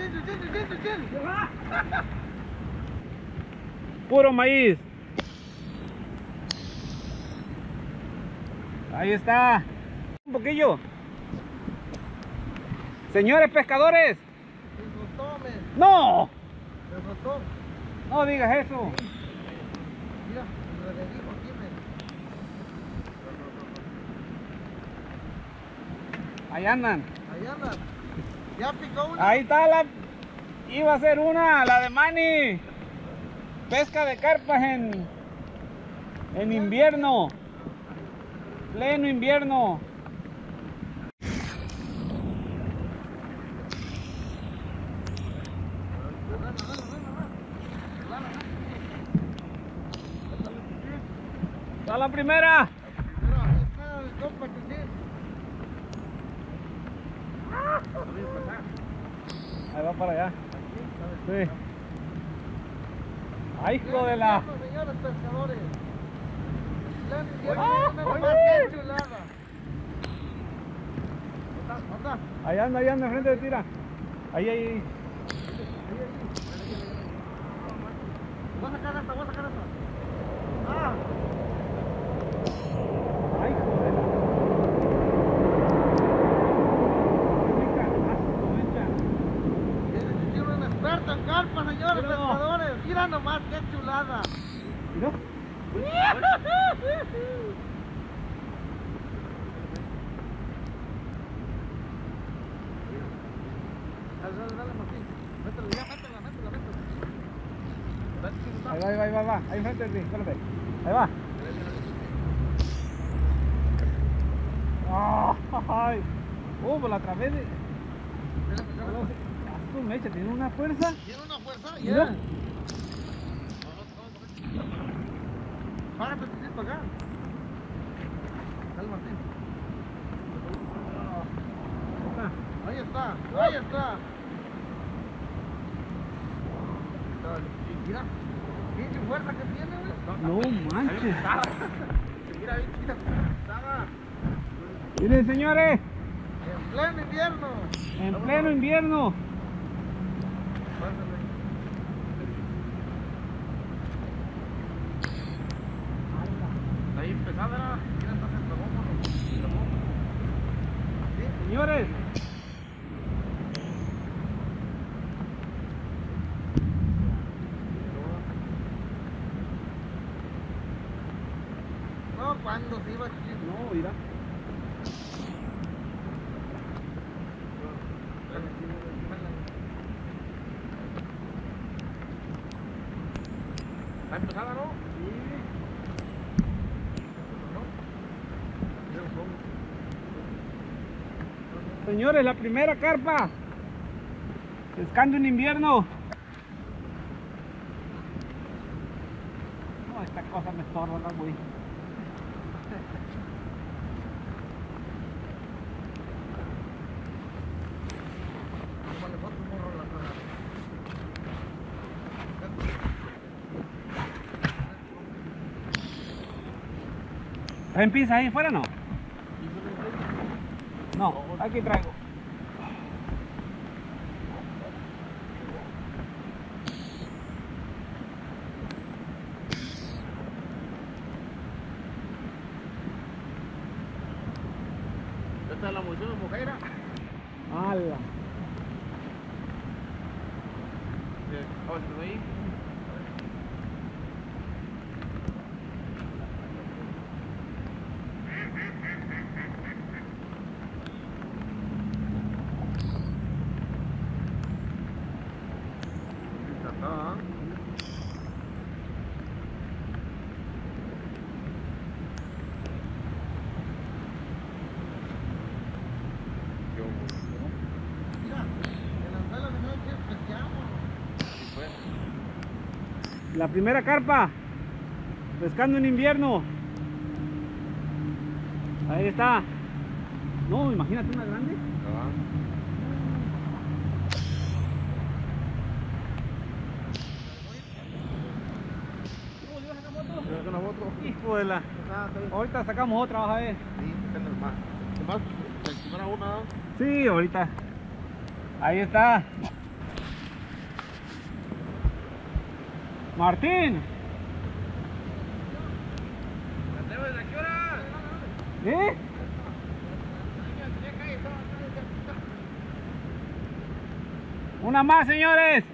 Puro maíz. Ahí está. Un poquillo. Señores pescadores. No. No digas eso. Mira, le digo aquí, Ahí andan. ahí andan. Ya picó una. Ahí está la... Iba a ser una, la de Manny. Pesca de carpas en invierno. Pleno invierno. Está la primera. Ahí va para allá. Sí. Ay, hijo de la... Señores pescadores. Ahí anda, enfrente de tira. Ahí. Voy a sacar esta. Ay, hijo de la... Tiene un experto en carpas, señores pescadores. Mira nomás qué chulada. ¿No? Dale, Martín. Métela. Ahí va. Ahí enfrente de ti, espérate. Ahí va. Ay. Pues la atrapé de... Su mecha, tiene una fuerza. ¿Tiene una fuerza? Mira. Párate, para acá. Dale, Martín. Ahí está. Mira, qué fuerza que tiene, güey. No manches. Mira, Miren, señores, en pleno invierno. en pleno invierno. Ahí empezada, mira, entonces Señores, no, cuando se iba a chiquito. no, mira. Está empezada, ¿no? Señores, la primera carpa. Pescando en invierno. No, esta cosa me estorba, ¿no, güey? ¿En pinza ahí fuera no? No, aquí traigo. Esta es la munición de Mojeira. ¡Hala! Ahí. La primera carpa. Pescando en invierno. Ahí está. No, imagínate una grande. Hijo de la... Ahorita sacamos otra, vas a ver. Sí, ahorita. Ahí está. Martín. ¿A qué hora? ¿Eh? Una más, señores.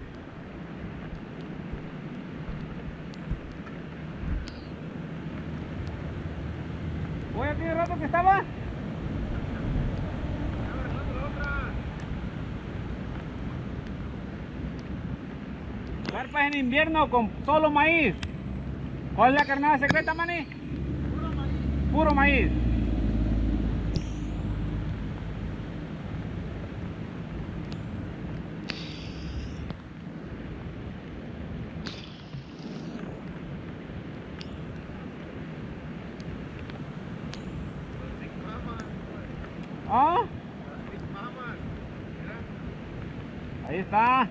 Oye, ¿tiene rato que estaba? Carpas en invierno con solo maíz. ¿Cuál es la carnada secreta, maní? Puro maíz. Puro maíz. ¿Ah? Ahí está.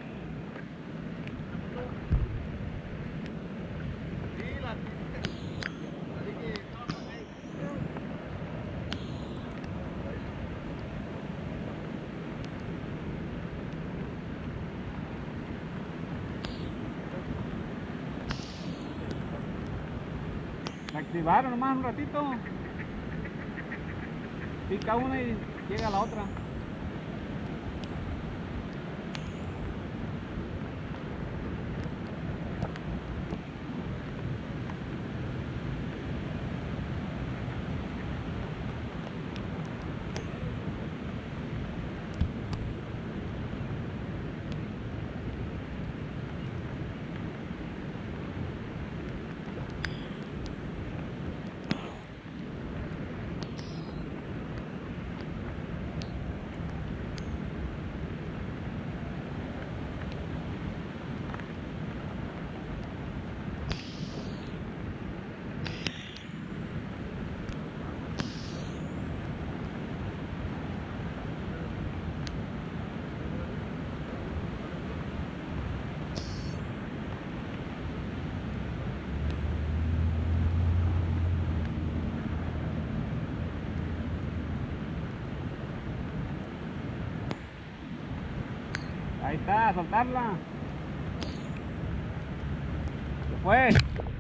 La activaron nomás un ratito. Pica una y llega la otra. Ahí está, a soltarla. Se fue.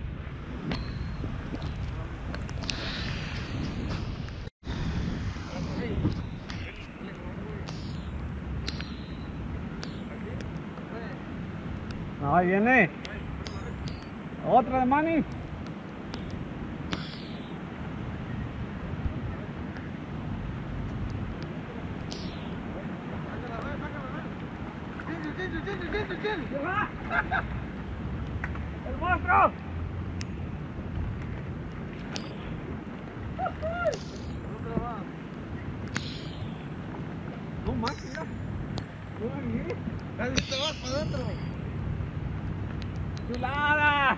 No, ahí viene. Otra de Manny. ¡El monstruo! No más, mira. Dale, te vas para adentro. ¡Chulada!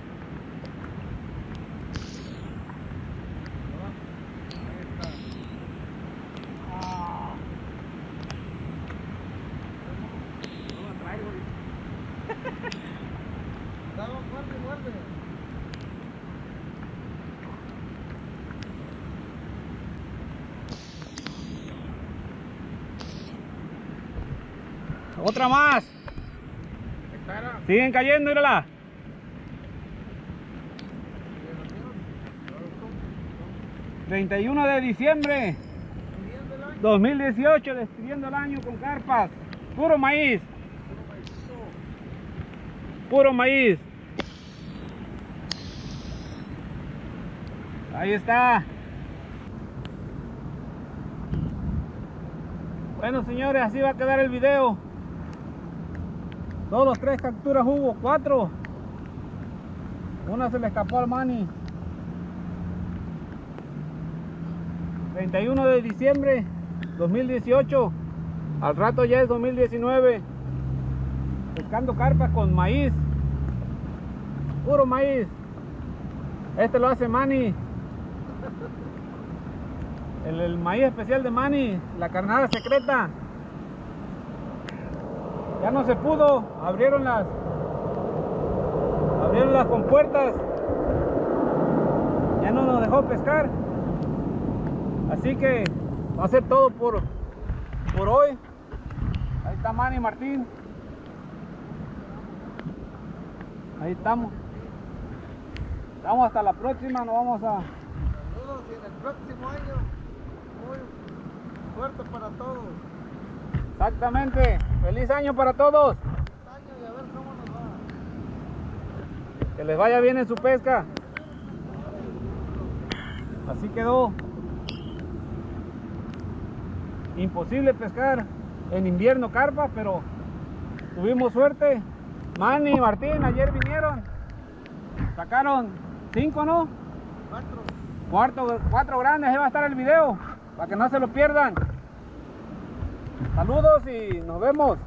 Vamos, muerde, muerde. Otra más. Espera. Siguen cayendo, mírala. ...31 de diciembre 2018, despidiendo el año con carpas. Puro maíz. Puro maíz. Ahí está. Bueno, señores, así va a quedar el video. Todos los 3 capturas hubo, 4. Una se le escapó al Manny. 31 de diciembre 2018. Al rato ya es 2019. Pescando carpas con maíz. Puro maíz. Este lo hace Manny. El maíz especial de Manny. La carnada secreta. Ya no se pudo. Abrieron las compuertas. Ya no nos dejó pescar. Así que va a ser todo por hoy. Ahí está Manny Martín. Ahí estamos. Estamos hasta la próxima, nos vamos a... Saludos y en el próximo año, muy fuerte para todos. Exactamente. Feliz año para todos. Este año y a ver cómo nos va. Que les vaya bien en su pesca. Así quedó. Imposible pescar en invierno carpa, pero tuvimos suerte. Manny y Martín ayer vinieron. Sacaron 5, ¿no? 4 grandes. Ahí va a estar el video para que no se lo pierdan. Saludos y nos vemos.